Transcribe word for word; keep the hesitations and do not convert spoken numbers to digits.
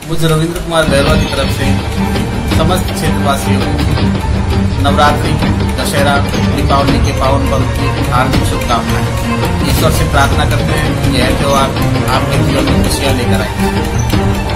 मुझे रविंद्र कुमार बैरवा की तरफ से समस्त क्षेत्रवासियों को नवरात्रि, दशहरा, दीपावली के पावन पर्व की हार्दिक शुभकामनाएं। ईश्वर से प्रार्थना करते हैं कि यह त्योहार आपके जीवन में खुशियां लेकर आए।